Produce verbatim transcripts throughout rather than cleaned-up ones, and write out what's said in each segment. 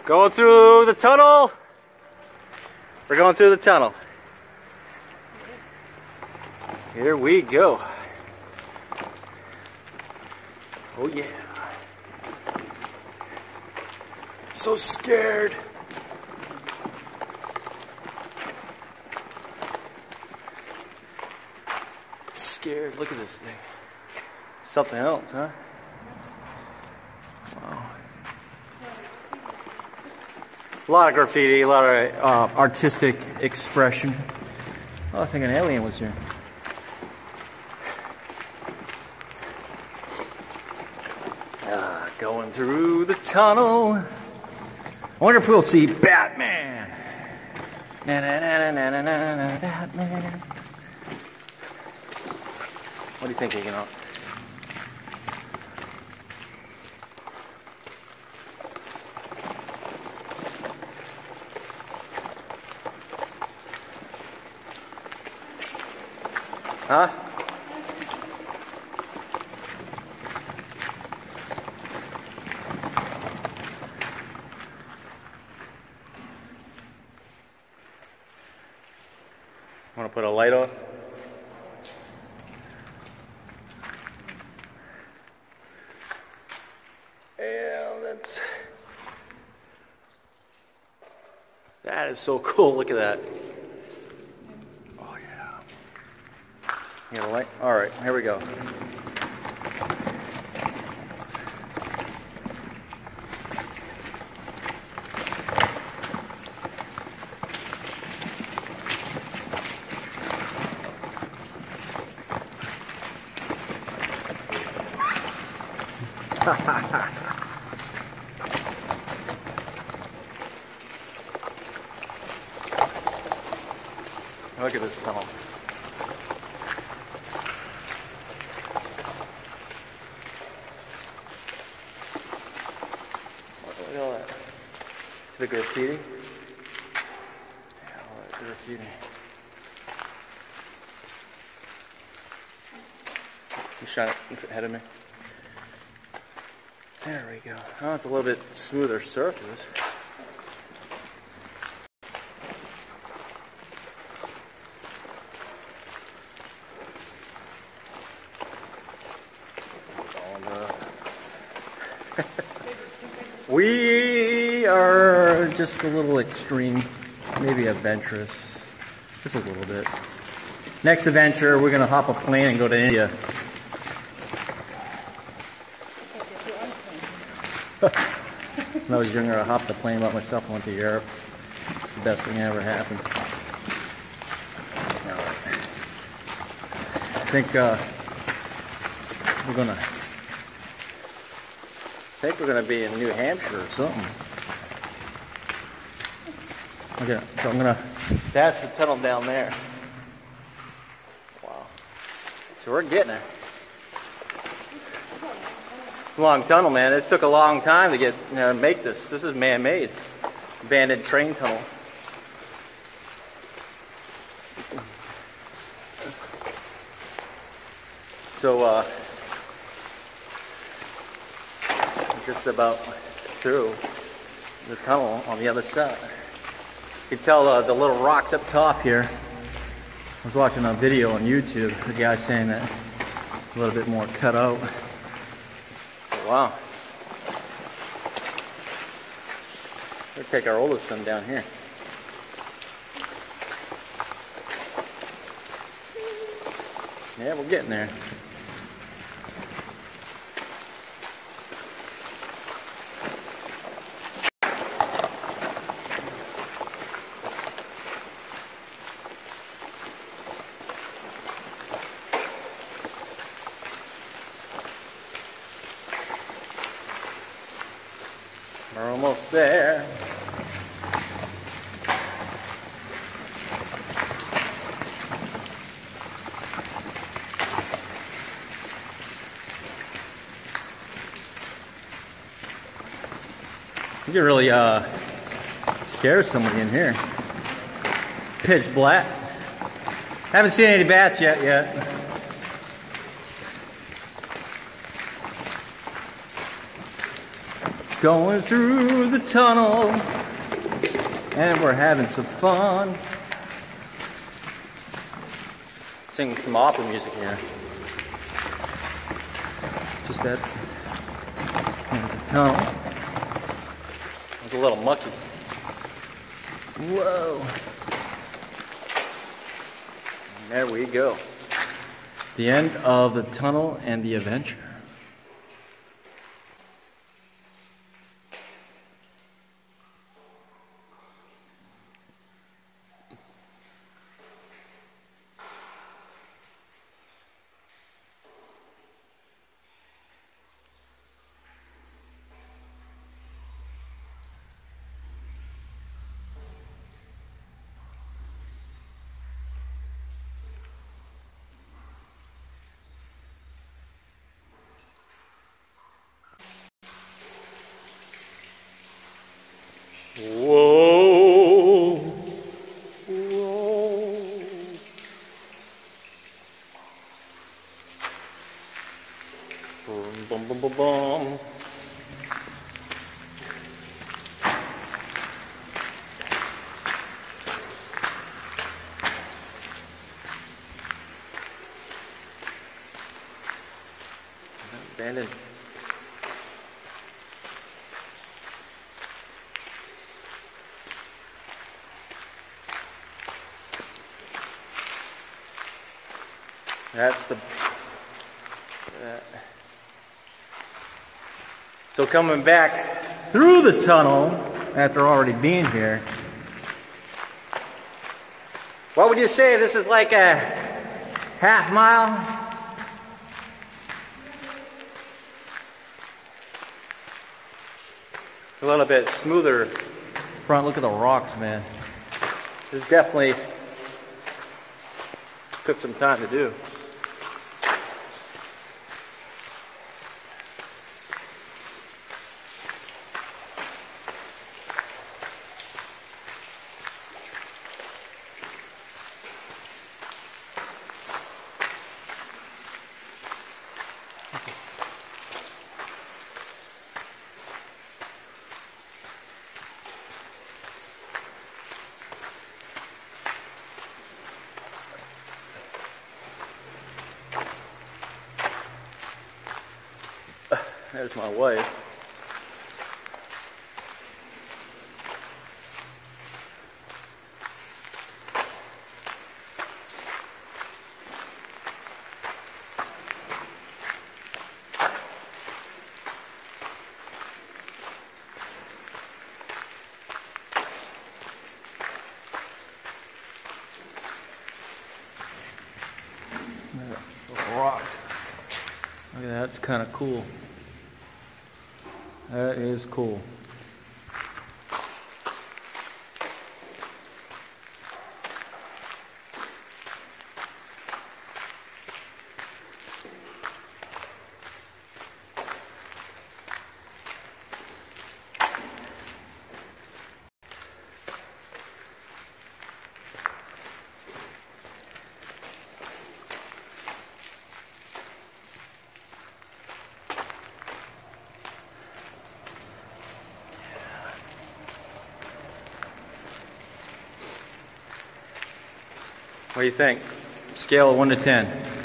Going through the tunnel. We're going through the tunnel. Here we go. Oh yeah. So scared. Scared. Look at this thing. Something else, huh? Wow. A lot of graffiti, a lot of uh, artistic expression. Oh, I think an alien was here. Uh, going through the tunnel. I wonder if we'll see Batman. Na, na, na, na, na, na, na, Batman. What do you think, you know? Huh? Want to put a light on? Yeah, that's... That is so cool. Look at that. Oh, yeah. You got a light? All right, here we go. Look at this tunnel. Look at all that. The graffiti. Yeah, all that graffiti. You shot it ahead of me. There we go. Oh, it's a little bit smoother surface. We are just a little extreme, maybe adventurous, just a little bit. Next adventure, we're going to hop a plane and go to India. When I was younger, I hopped a plane by myself and went to Europe. The best thing that ever happened. I think uh, we're going to... I think we're going to be in New Hampshire or something. Okay, so I'm going to... That's the tunnel down there. Wow. So we're getting it. Long tunnel, man. It took a long time to get, you know, make this. This is man-made. Abandoned train tunnel. So, uh... just about through the tunnel on the other side. You can tell uh, the little rocks up top here. I was watching a video on YouTube, the guy saying that a little bit more cut out. Wow. We'll take our oldest son down here. Yeah, we're getting there. We're almost there. You can really uh, scare somebody in here. Pitch black. Haven't seen any bats yet yet. Going through the tunnel, and we're having some fun. Singing some opera music here. Just that the tunnel. It's a little mucky. Whoa. And there we go. The end of the tunnel and the adventure. Whoa, whoa. Boom, boom, boom, boom, boom. Abandoned. That's the... Uh, so coming back through the tunnel after already being here, what would you say? This is like a half mile? A little bit smoother front. Look at the rocks, man. This definitely took some time to do. There's my wife. Rocks. Look at that, it's kind of cool. That is cool. What do you think? Scale of one to ten.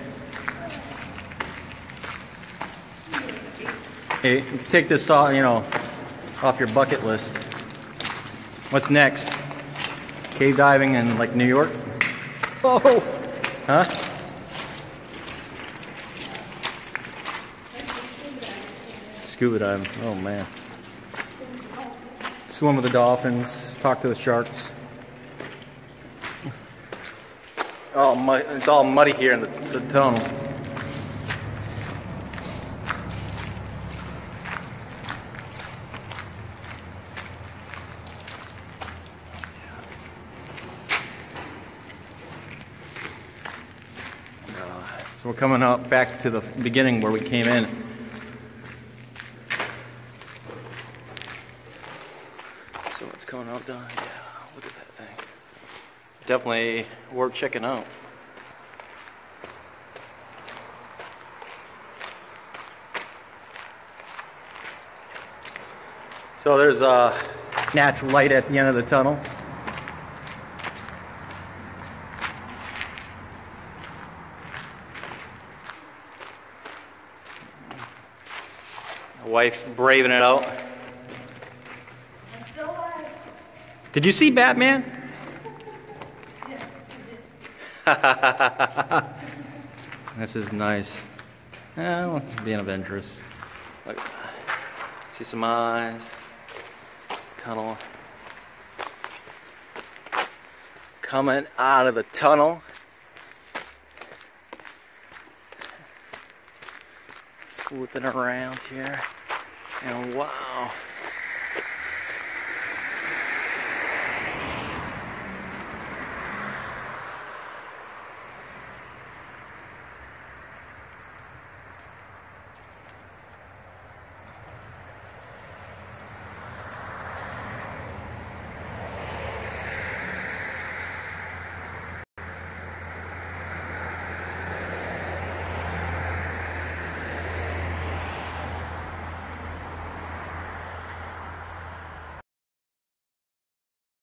Hey, take this off, you know, off your bucket list. What's next? Cave diving in like New York? Oh, huh? Scuba diving. Oh man. Swim with the dolphins. Talk to the sharks. Oh, mud, it's all muddy here in the, the tunnel. Uh, so we're coming up back to the beginning where we came in. So what's going on down? Yeah, look at that thing. Definitely worth checking out. So there's a natural light at the end of the tunnel. My wife braving it out. Did you see Batman? This is nice. Well, being adventurous. Look, see some eyes. Tunnel. Coming out of the tunnel. Flipping around here. And wow.